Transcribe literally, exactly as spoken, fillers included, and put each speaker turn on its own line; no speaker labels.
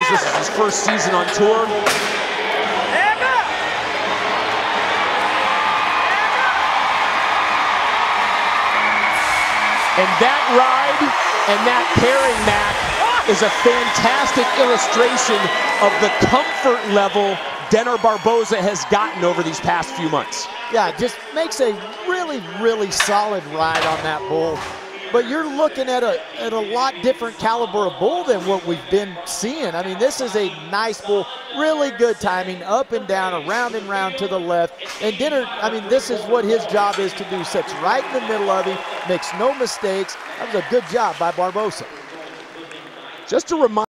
This is his first season on tour. And that ride and that pairing, Mac, is a fantastic illustration of the comfort level Denner Barbosa has gotten over these past few months.
Yeah, just makes a really, really solid ride on that bull. But you're looking at a, at a lot different caliber of bull than what we've been seeing. I mean, this is a nice bull, really good timing, up and down, around and round to the left. And Denner, I mean, this is what his job is to do. Sits right in the middle of him, makes no mistakes. That was a good job by Barbosa.
Just to remind